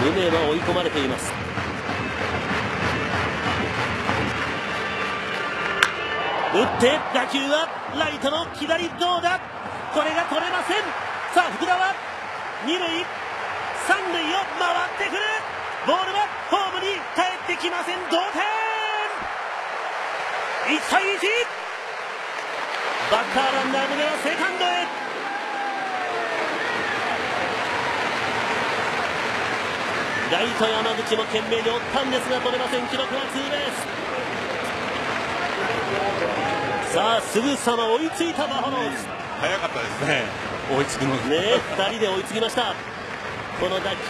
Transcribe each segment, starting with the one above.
宗は追い込まれています。打って打球はライトの左、どうだ、これが取れません。さあ福田は二塁三塁を回ってくる。ボールはホームに帰ってきません。同点1対1。バッターランナー宗はセカンドへ。ライト山口も懸命に追ったんですが取れません。記録はツーベース。さあすぐさま追いついたバファローズ。 早かったですね、追いつくのね、2人で追いつきました。この打球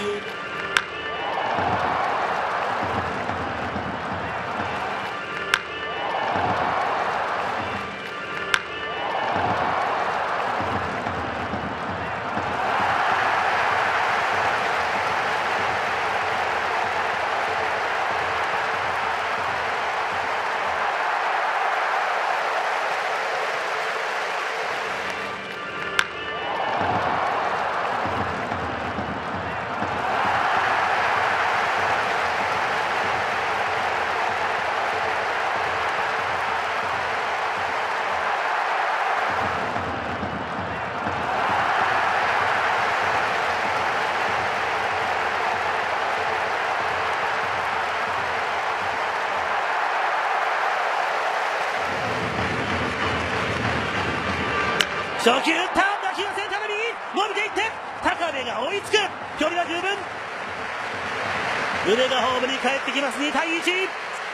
初球打った。打球はセンターに伸びていって高部が追いつく。距離は十分。宗がホームに帰ってきます。2対1。吉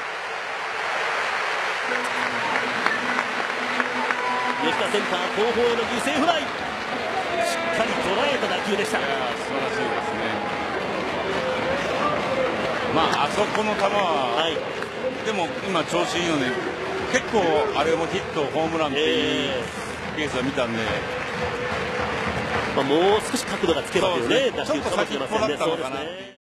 田センター後方への犠牲フライ、しっかり捉えた打球でした。 素晴らしいですね。あそこの球は、でも今調子いいので結構あれもヒットホームランっていうケースを見たんで、 もう少し角度がつけばですね、打球ちょっと先っぽだったのかな。